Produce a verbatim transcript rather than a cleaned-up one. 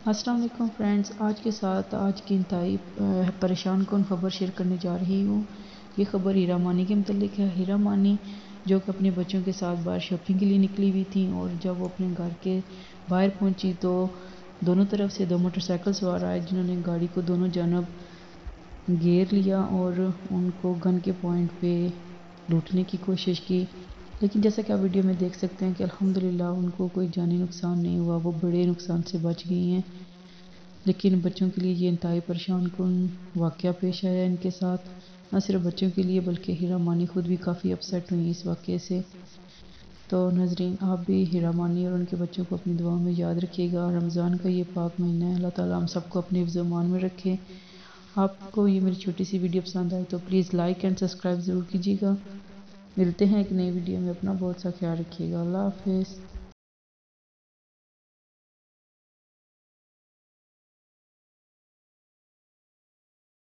السلام علیکم فرینڈز، آج کے ساتھ آج کی انتہائی پریشان کن خبر شیئر کرنے جا رہی ہوں۔ یہ خبر ہیرا مانی کے متعلق ہے۔ ہیرا مانی جو کہ اپنے بچوں کے ساتھ باہر شاپنگ کے لیے نکلی ہوئی تھیں، اور جب وہ اپنے گھر کے باہر پہنچی تو دونوں طرف سے دو موٹر سائیکل سوار آئے، جنہوں نے گاڑی کو دونوں جانب گھیر لیا اور ان کو گن کے پوائنٹ پہ لوٹنے کی کوشش کی۔ لیکن جیسا کہ آپ ویڈیو میں دیکھ سکتے ہیں کہ الحمدللہ ان کو کوئی جانی نقصان نہیں ہوا، وہ بڑے نقصان سے بچ گئی ہیں۔ لیکن بچوں کے لیے یہ انتہائی پریشان کن واقعہ پیش آیا ان کے ساتھ۔ نہ صرف بچوں کے لیے بلکہ ہیرا مانی خود بھی کافی اپسیٹ ہوئی اس واقعے سے۔ تو ناظرین، آپ بھی ہیرا مانی اور ان کے بچوں کو اپنی دعاؤں میں یاد رکھیے گا۔ رمضان کا یہ پاک مہینہ ہے، اللہ تعالیٰ ہم سب کو اپنے حفظ و امان میں رکھے۔ آپ کو یہ میری چھوٹی سی ویڈیو پسند آئی تو پلیز لائک اینڈ سبسکرائب ضرور کیجیے گا۔ ملتے ہیں ایک نئی ویڈیو میں، اپنا بہت سا خیال رکھیے گا۔ اللہ حافظ۔